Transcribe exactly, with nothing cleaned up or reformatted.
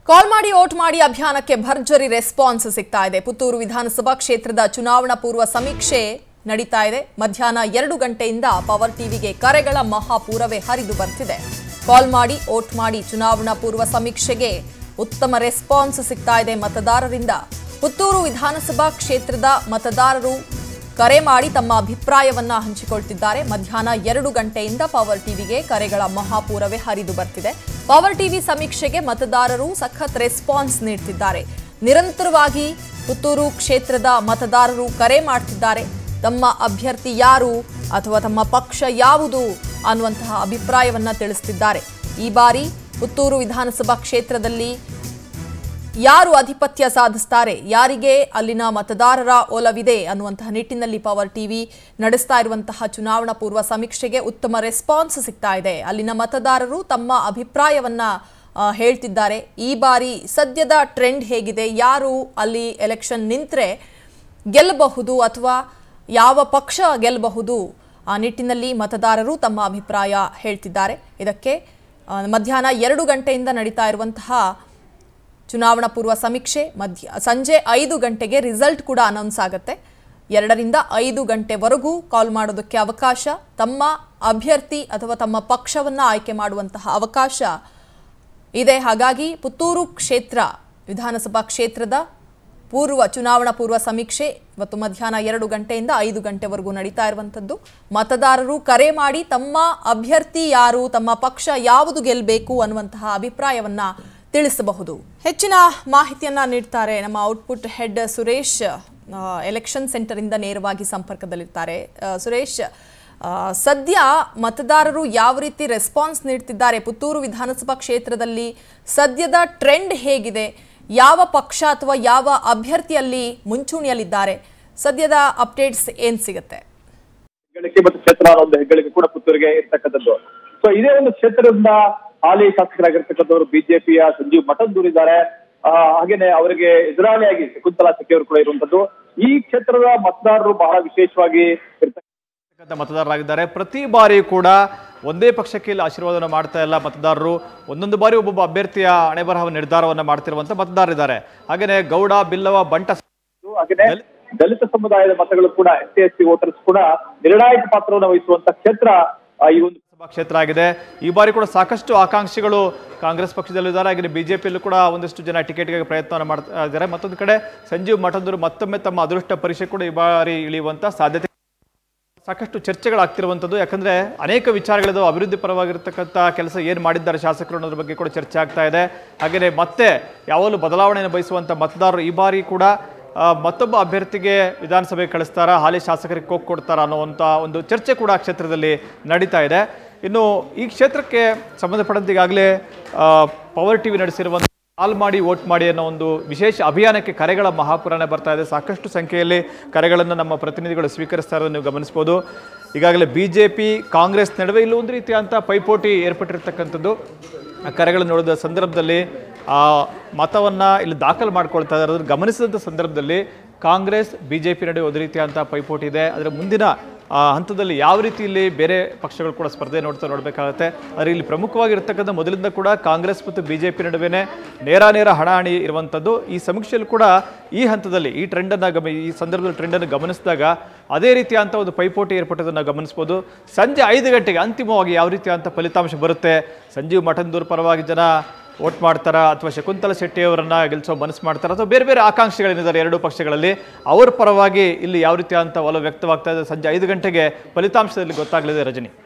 ಕಾಲ್ ಮಾಡಿ ವೋಟ್ ಮಾಡಿ ಅಭಿಯಾನಕ್ಕೆ ಭರ್ಜರಿ ರೆಸ್ಪಾನ್ಸ್ ಸಿಗ್ತಾ ಇದೆ. ಪುತ್ತೂರು ವಿಧಾನಸಭಾ ಕ್ಷೇತ್ರದ ಚುನಾವಣಾ ಪೂರ್ವ ಸಮೀಕ್ಷೆ ನಡೀತಾ ಇದೆ. ಮಧ್ಯಾಹ್ನ ಎರಡು ಗಂಟೆಯಿಂದ ಪವರ್ ಟಿವಿಗೆ ಕರೆಗಳ ಮಹಾಪೂರವೇ ಹರಿದು ಬರ್ತಿದೆ. ಕಾಲ್ ಮಾಡಿ ವೋಟ್ ಮಾಡಿ ಚುನಾವಣಾ ಪೂರ್ವ ಸಮೀಕ್ಷೆಗೆ ಉತ್ತಮ ರೆಸ್ಪಾನ್ಸ್ ಸಿಗ್ತಾ ಇದೆ ಮತದಾರರಿಂದ. ಪುತ್ತೂರು ವಿಧಾನಸಭಾ ಕ್ಷೇತ್ರದ ಮತದಾರರು ಕರೆ ಮಾಡಿ ತಮ್ಮ ಅಭಿಪ್ರಾಯವನ್ನ ಹಂಚಿಕೊಳ್ಳುತ್ತಿದ್ದಾರೆ. ಮಧ್ಯಾಹ್ನ ಎರಡು ಗಂಟೆಯಿಂದ ಪವರ್ ಟಿವಿಗೆ ಕರೆಗಳ ಮಹಾಪೂರವೇ ಹರಿದು ಬರ್ತಿದೆ. ಪವರ್ ಟಿವಿ ಸಮೀಕ್ಷೆಗೆ ಮತದಾರರು ಸಖತ್ ರೆಸ್ಪಾನ್ಸ್ ನೀಡುತ್ತಿದ್ದಾರೆ. ನಿರಂತರವಾಗಿ ಪುತ್ತೂರು ಕ್ಷೇತ್ರದ ಮತದಾರರು ಕರೆ ಮಾಡ್ತಿದ್ದಾರೆ. ತಮ್ಮ ಅಭ್ಯರ್ಥಿ ಯಾರು ಅಥವಾ ತಮ್ಮ ಪಕ್ಷ ಯಾವುದು ಅನ್ನುವಂತಹ ಅಭಿಪ್ರಾಯವನ್ನ ತಿಳಿಸುತ್ತಿದ್ದಾರೆ. ಈ ಬಾರಿ ಪುತ್ತೂರು ವಿಧಾನಸಭಾ ಕ್ಷೇತ್ರದಲ್ಲಿ ಯಾರು ಆಧಿಪತ್ಯ ಸಾಧಿಸುತ್ತಾರೆ, ಯಾರಿಗೆ ಅಲ್ಲಿನ ಮತದಾರರ ಒಲವಿದೆ ಅನ್ನುವಂತಹ ನಿಟ್ಟಿನಲ್ಲಿ ಪವರ್ ಟಿವಿ ನಡೆಸ್ತಾ ಇರುವಂತಹ ಚುನಾವಣಾ ಪೂರ್ವ ಸಮೀಕ್ಷೆಗೆ ಉತ್ತಮ ರೆಸ್ಪಾನ್ಸ್ ಸಿಗ್ತಾ ಇದೆ. ಅಲ್ಲಿನ ಮತದಾರರು ತಮ್ಮ ಅಭಿಪ್ರಾಯವನ್ನ ಹೇಳ್ತಿದ್ದಾರೆ. ಈ ಬಾರಿ ಸದ್ಯದ ಟ್ರೆಂಡ್ ಹೇಗಿದೆ, ಯಾರು ಅಲ್ಲಿ ಎಲೆಕ್ಷನ್ ನಿಂತರೆ ಗೆಲ್ಲಬಹುದು ಅಥವಾ ಯಾವ ಪಕ್ಷ ಗೆಲ್ಲಬಹುದು ಆ ನಿಟ್ಟಿನಲ್ಲಿ ಮತದಾರರು ತಮ್ಮ ಅಭಿಪ್ರಾಯ ಹೇಳ್ತಿದ್ದಾರೆ. ಇದಕ್ಕೆ ಮಧ್ಯಾಹ್ನ ಎರಡು ಗಂಟೆಯಿಂದ ನಡೀತಾ ಇರುವಂತಹ ಚುನಾವಣಾ ಪೂರ್ವ ಸಮೀಕ್ಷೆ ಮಧ್ಯ ಸಂಜೆ ಐದು ಗಂಟೆಗೆ ರಿಸಲ್ಟ್ ಕೂಡ ಅನೌನ್ಸ್ ಆಗುತ್ತೆ. ಎರಡರಿಂದ ಐದು ಗಂಟೆವರೆಗೂ ಕಾಲ್ ಮಾಡೋದಕ್ಕೆ ಅವಕಾಶ, ತಮ್ಮ ಅಭ್ಯರ್ಥಿ ಅಥವಾ ತಮ್ಮ ಪಕ್ಷವನ್ನು ಆಯ್ಕೆ ಮಾಡುವಂತಹ ಅವಕಾಶ ಇದೆ. ಹಾಗಾಗಿ ಪುತ್ತೂರು ಕ್ಷೇತ್ರ ವಿಧಾನಸಭಾ ಕ್ಷೇತ್ರದ ಪೂರ್ವ ಚುನಾವಣಾ ಪೂರ್ವ ಸಮೀಕ್ಷೆ ಇವತ್ತು ಮಧ್ಯಾಹ್ನ ಎರಡು ಗಂಟೆಯಿಂದ ಐದು ಗಂಟೆವರೆಗೂ ನಡೀತಾ ಇರುವಂಥದ್ದು. ಮತದಾರರು ಕರೆ ಮಾಡಿ ತಮ್ಮ ಅಭ್ಯರ್ಥಿ ಯಾರು, ತಮ್ಮ ಪಕ್ಷ ಯಾವುದು ಗೆಲ್ಲಬೇಕು ಅನ್ನುವಂತಹ ಅಭಿಪ್ರಾಯವನ್ನ ತಿಳಿಸಬಹುದು. ಹೆಚ್ಚಿನ ಮಾಹಿತಿಯನ್ನ ನೀಡ್ತಾರೆ ನಮ್ಮ output head Suresh, election centre ಇಂದ ನೇರವಾಗಿ ಸಂಪರ್ಕದಲ್ಲಿರ್ತಾರೆ. ಸುರೇಶ್, ಸದ್ಯ ಮತದಾರರು ಯಾವ ರೀತಿ ರೆಸ್ಪಾನ್ಸ್ ನೀಡ್ತಿದ್ದಾರೆ? ಪುತ್ತೂರು ವಿಧಾನಸಭಾ ಕ್ಷೇತ್ರದಲ್ಲಿ ಸದ್ಯದ ಟ್ರೆಂಡ್ ಹೇಗಿದೆ? ಯಾವ ಪಕ್ಷ ಅಥವಾ ಯಾವ ಅಭ್ಯರ್ಥಿಯಲ್ಲಿ ಮುಂಚೂಣಿಯಲ್ಲಿದ್ದಾರೆ? ಸದ್ಯದ ಅಪ್ಡೇಟ್ಸ್ ಏನ್ ಸಿಗುತ್ತೆ? ಮತ್ತು ಕ್ಷೇತ್ರ ಒಂದು ಹೆಗ್ಗಳಿಕೆ ಕೂಡ ಪುತ್ತೂರಿಗೆ ಇರ್ತಕ್ಕಂಥದ್ದು. ಸೊ ಇದೇ ಒಂದು ಕ್ಷೇತ್ರದಿಂದ ಹಾಲಿ ಶಾಸಕರಾಗಿರ್ತಕ್ಕಂಥವ್ರು ಬಿಜೆಪಿಯ ಸಂಜೀವ್ ಮಠಂದೂರ್ ಇದ್ದಾರೆ. ಹಾಗೇನೆ ಅವರಿಗೆ ಎದುರಾಳಿಯಾಗಿ ಶಕುಂತಲಾ ಶೆಟ್ಟಿ ಅವರು ಕೂಡ ಇರುವಂತದ್ದು. ಈ ಕ್ಷೇತ್ರದ ಮತದಾರರು ಬಹಳ ವಿಶೇಷವಾಗಿ ಇರ್ತಕ್ಕಂಥ ಮತದಾರರಾಗಿದ್ದಾರೆ. ಪ್ರತಿ ಬಾರಿ ಕೂಡ ಒಂದೇ ಪಕ್ಷಕ್ಕೆ ಇಲ್ಲಿ ಆಶೀರ್ವಾದವನ್ನು ಮಾಡ್ತಾ ಇಲ್ಲ ಮತದಾರರು. ಒಂದೊಂದು ಬಾರಿ ಒಬ್ಬೊಬ್ಬ ಅಭ್ಯರ್ಥಿಯ ಹಣೆಬರಹ ನಿರ್ಧಾರವನ್ನ ಮಾಡ್ತಿರುವಂತ ಮತದಾರರಿದ್ದಾರೆ. ಹಾಗೇನೆ ಗೌಡ, ಬಿಲ್ಲವ, ಬಂಟ, ಹಾಗೇನೆ ದಲಿತ ಸಮುದಾಯದ ಮತಗಳು ಕೂಡ S C S T voters ಕೂಡ ನಿರ್ಣಾಯಕ ಪಾತ್ರವನ್ನು ವಹಿಸುವಂತ ಕ್ಷೇತ್ರ ಈ ಒಂದು ಕ್ಷೇತ್ರ ಆಗಿದೆ. ಈ ಬಾರಿ ಕೂಡ ಸಾಕಷ್ಟು ಆಕಾಂಕ್ಷಿಗಳು ಕಾಂಗ್ರೆಸ್ ಪಕ್ಷದಲ್ಲಿದ್ದಾರೆ. ಹಾಗೆ ಬಿಜೆಪಿಯಲ್ಲೂ ಕೂಡ ಒಂದಷ್ಟು ಜನ ಟಿಕೆಟ್ಗಾಗಿ ಪ್ರಯತ್ನವನ್ನು ಮಾಡ್ತಾ ಇದ್ದಾರೆ. ಮತ್ತೊಂದು ಕಡೆ ಸಂಜೀವ್ ಮಠಂದೂರು ಮತ್ತೊಮ್ಮೆ ತಮ್ಮ ಅದೃಷ್ಟ ಪರೀಕ್ಷೆ ಕೂಡ ಈ ಬಾರಿ ಇಳಿಯುವಂತ ಸಾಧ್ಯತೆ, ಸಾಕಷ್ಟು ಚರ್ಚೆಗಳಾಗ್ತಿರುವಂಥದ್ದು. ಯಾಕಂದ್ರೆ ಅನೇಕ ವಿಚಾರಗಳಿದ್ದು, ಅಭಿವೃದ್ಧಿ ಪರವಾಗಿರ್ತಕ್ಕಂಥ ಕೆಲಸ ಏನು ಮಾಡಿದ್ದಾರೆ ಶಾಸಕರು ಅನ್ನೋದ್ರ ಬಗ್ಗೆ ಕೂಡ ಚರ್ಚೆ ಆಗ್ತಾ ಇದೆ. ಹಾಗೆಯೇ ಮತ್ತೆ ಯಾವಾಗಲೂ ಬದಲಾವಣೆಯನ್ನು ಬಯಸುವಂಥ ಮತದಾರರು ಈ ಬಾರಿ ಕೂಡ ಮತ್ತೊಬ್ಬ ಅಭ್ಯರ್ಥಿಗೆ ವಿಧಾನಸಭೆಗೆ ಕಳಿಸ್ತಾರ, ಹಾಲಿ ಶಾಸಕರಿಗೆ ಕೋಕ್ ಕೊಡ್ತಾರ ಅನ್ನುವಂಥ ಒಂದು ಚರ್ಚೆ ಕೂಡ ಕ್ಷೇತ್ರದಲ್ಲಿ ನಡೀತಾ ಇದೆ. ಇನ್ನು ಈ ಕ್ಷೇತ್ರಕ್ಕೆ ಸಂಬಂಧಪಟ್ಟಂತೆ ಈಗಾಗಲೇ ಪವರ್ ಟಿವಿ ನಡೆಸಿರುವಂಥ ಕಾಲ್ ಮಾಡಿ ವೋಟ್ ಮಾಡಿ ಅನ್ನೋ ಒಂದು ವಿಶೇಷ ಅಭಿಯಾನಕ್ಕೆ ಕರೆಗಳ ಮಹಾಪುರಾಣ ಬರ್ತಾ ಇದೆ. ಸಾಕಷ್ಟು ಸಂಖ್ಯೆಯಲ್ಲಿ ಕರೆಗಳನ್ನು ನಮ್ಮ ಪ್ರತಿನಿಧಿಗಳು ಸ್ವೀಕರಿಸ್ತಾ ಇರೋದನ್ನು ನೀವು ಗಮನಿಸ್ಬೋದು. ಈಗಾಗಲೇ ಬಿ ಜೆ ಪಿ ಕಾಂಗ್ರೆಸ್ ನಡುವೆ ಇಲ್ಲೂ ಒಂದು ರೀತಿಯಂಥ ಪೈಪೋಟಿ ಏರ್ಪಟ್ಟಿರ್ತಕ್ಕಂಥದ್ದು. ಕರೆಗಳನ್ನು ನೋಡಿದ ಸಂದರ್ಭದಲ್ಲಿ ಆ ಮತವನ್ನು ಇಲ್ಲಿ ದಾಖಲು ಮಾಡ್ಕೊಳ್ತಾ ಇರೋದನ್ನು ಗಮನಿಸಿದಂಥ ಸಂದರ್ಭದಲ್ಲಿ ಕಾಂಗ್ರೆಸ್ ಬಿ ಜೆ ಪಿ ನಡುವೆ ಒಂದು ರೀತಿಯಂಥ ಪೈಪೋಟಿ ಇದೆ. ಅದರ ಮುಂದಿನ ಹಂತದಲ್ಲಿ ಯಾವ ರೀತಿ ಇಲ್ಲಿ ಬೇರೆ ಪಕ್ಷಗಳು ಕೂಡ ಸ್ಪರ್ಧೆ ನೋಡ್ತಾ ನೋಡಬೇಕಾಗುತ್ತೆ. ಆದರೆ ಇಲ್ಲಿ ಪ್ರಮುಖವಾಗಿರ್ತಕ್ಕಂಥ ಮೊದಲಿಂದ ಕೂಡ ಕಾಂಗ್ರೆಸ್ ಮತ್ತು ಬಿ ಜೆ ಪಿ ನಡುವೆ ನೇರ ನೇರ ಹಣಾಹಣಿ ಇರುವಂಥದ್ದು. ಈ ಸಮೀಕ್ಷೆಯಲ್ಲಿ ಕೂಡ ಈ ಹಂತದಲ್ಲಿ ಈ ಟ್ರೆಂಡನ್ನು ಗಮ ಈ ಸಂದರ್ಭದಲ್ಲಿ ಟ್ರೆಂಡನ್ನು ಗಮನಿಸಿದಾಗ ಅದೇ ರೀತಿಯಂಥ ಒಂದು ಪೈಪೋಟಿ ಏರ್ಪಟ್ಟದನ್ನು ಗಮನಿಸ್ಬೋದು. ಸಂಜೆ ಐದು ಗಂಟೆಗೆ ಅಂತಿಮವಾಗಿ ಯಾವ ರೀತಿಯಂಥ ಫಲಿತಾಂಶ ಬರುತ್ತೆ, ಸಂಜೀವ್ ಮಠಂದೂರ್ ಪರವಾಗಿ ಜನ ವೋಟ್ ಮಾಡ್ತಾರಾ ಅಥವಾ ಶಕುಂತಲಾ ಶೆಟ್ಟಿ ಅವರನ್ನ ಗೆಲ್ಲಿಸೋ ಮನಸ್ಸು ಮಾಡ್ತಾರ ಅಥವಾ ಬೇರೆ ಬೇರೆ ಆಕಾಂಕ್ಷಿಗಳೇನಿದ್ದಾರೆ ಎರಡೂ ಪಕ್ಷಗಳಲ್ಲಿ ಅವರ ಪರವಾಗಿ ಇಲ್ಲಿ ಯಾವ ರೀತಿ ಅಂತ ಒಲವು ವ್ಯಕ್ತವಾಗ್ತಾ ಇದೆ, ಸಂಜೆ ಐದು ಗಂಟೆಗೆ ಫಲಿತಾಂಶದಲ್ಲಿ ಗೊತ್ತಾಗಲಿದೆ. ರಜನಿ.